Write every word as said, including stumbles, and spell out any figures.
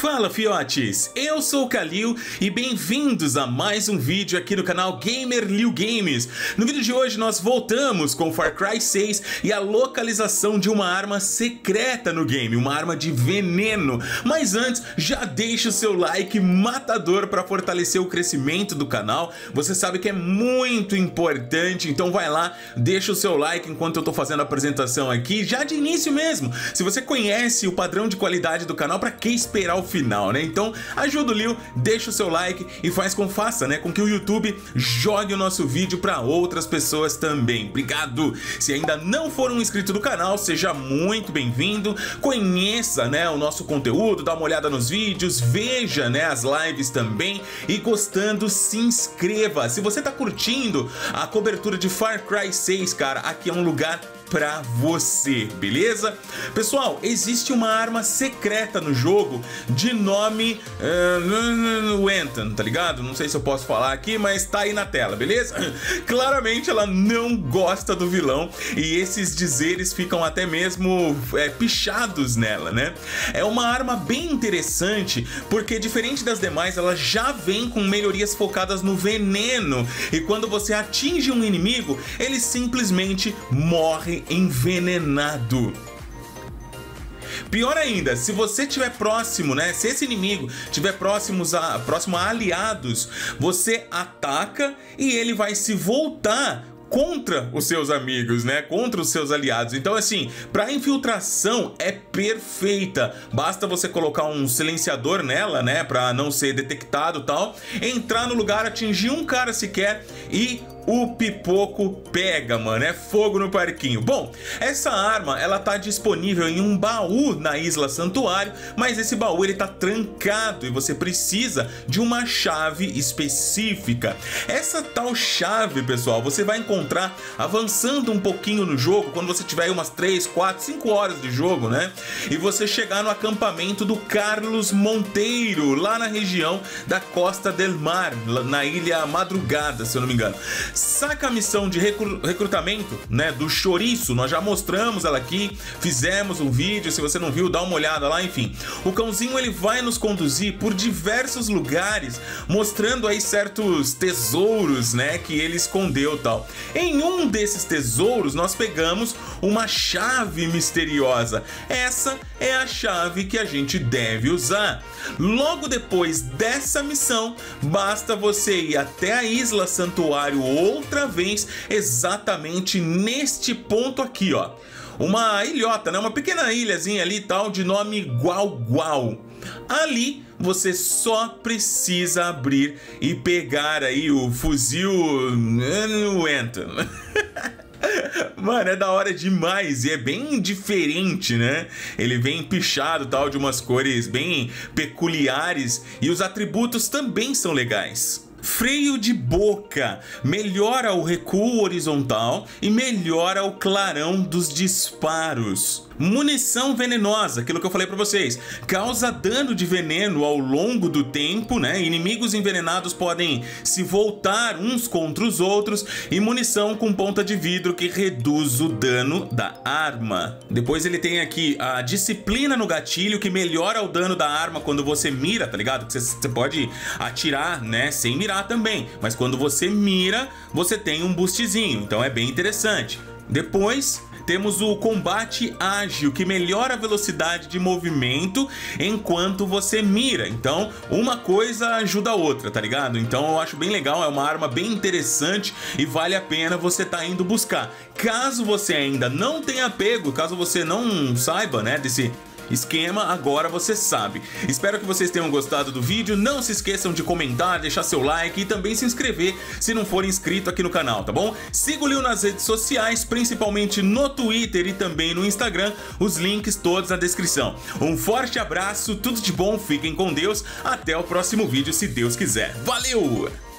Fala, fiotes! Eu sou o Kalil e bem-vindos a mais um vídeo aqui no canal Gamer Liu Games. No vídeo de hoje nós voltamos com Far Cry seis e a localização de uma arma secreta no game, uma arma de veneno. Mas antes, já deixa o seu like matador para fortalecer o crescimento do canal. Você sabe que é muito importante, então vai lá, deixa o seu like enquanto eu tô fazendo a apresentação aqui, já de início mesmo. Se você conhece o padrão de qualidade do canal, para que esperar o final, né? Então ajuda o Liu, deixa o seu like e faz com faça, né, com que o YouTube jogue o nosso vídeo para outras pessoas também. Obrigado! Se ainda não for um inscrito do canal, seja muito bem-vindo, conheça, né, o nosso conteúdo, dá uma olhada nos vídeos, veja, né, as lives também e gostando, se inscreva. Se você tá curtindo a cobertura de Far Cry seis, cara, aqui é um lugar pra você, beleza? Pessoal, existe uma arma secreta no jogo de nome uh, Wenton, tá ligado? Não sei se eu posso falar aqui, mas tá aí na tela, beleza? Claramente ela não gosta do vilão e esses dizeres ficam até mesmo é, pichados nela, né? É uma arma bem interessante porque, diferente das demais, ela já vem com melhorias focadas no veneno e quando você atinge um inimigo, ele simplesmente morre envenenado. Pior ainda, se você estiver próximo, né? Se esse inimigo estiver próximo a, próximo a aliados, você ataca e ele vai se voltar contra os seus amigos, né? Contra os seus aliados. Então, assim, para infiltração é perfeita. Basta você colocar um silenciador nela, né? Para não ser detectado e tal. Entrar no lugar, atingir um cara sequer e o pipoco pega, mano, é fogo no parquinho. Bom, essa arma, ela tá disponível em um baú na Isla Santuário, mas esse baú, ele tá trancado e você precisa de uma chave específica. Essa tal chave, pessoal, você vai encontrar avançando um pouquinho no jogo, quando você tiver aí umas três, quatro, cinco horas de jogo, né? E você chegar no acampamento do Carlos Monteiro, lá na região da Costa del Mar, na Ilha Madrugada, se eu não me engano. Saca a missão de recru recrutamento, né, do Chouriço, nós já mostramos ela aqui, fizemos um vídeo, se você não viu, dá uma olhada lá, enfim. O cãozinho, ele vai nos conduzir por diversos lugares, mostrando aí certos tesouros, né, que ele escondeu e tal. Em um desses tesouros, nós pegamos uma chave misteriosa. Essa é a chave que a gente deve usar. Logo depois dessa missão, basta você ir até a Isla Santuário outra vez, exatamente neste ponto aqui, ó. Uma ilhota, né? Uma pequena ilhazinha ali, tal, de nome Guau-Guau. Ali você só precisa abrir e pegar aí o fuzil Wenton. Mano, é da hora demais e é bem diferente, né? Ele vem pichado, tal, de umas cores bem peculiares e os atributos também são legais. Freio de boca melhora o recuo horizontal e melhora o clarão dos disparos. Munição venenosa, aquilo que eu falei pra vocês, causa dano de veneno ao longo do tempo, né? Inimigos envenenados podem se voltar uns contra os outros e munição com ponta de vidro que reduz o dano da arma. Depois ele tem aqui a disciplina no gatilho que melhora o dano da arma quando você mira, tá ligado? Você, você pode atirar, né, sem mirar também, mas quando você mira, você tem um boostzinho, então é bem interessante. Depois temos o combate ágil, que melhora a velocidade de movimento enquanto você mira. Então, uma coisa ajuda a outra, tá ligado? Então, eu acho bem legal, é uma arma bem interessante e vale a pena você tá indo buscar. Caso você ainda não tenha pego, caso você não saiba, né, desse esquema, agora você sabe. Espero que vocês tenham gostado do vídeo. Não se esqueçam de comentar, deixar seu like e também se inscrever se não for inscrito aqui no canal, tá bom? Siga o Liu nas redes sociais, principalmente no Twitter e também no Instagram, os links todos na descrição. Um forte abraço, tudo de bom, fiquem com Deus, até o próximo vídeo se Deus quiser. Valeu!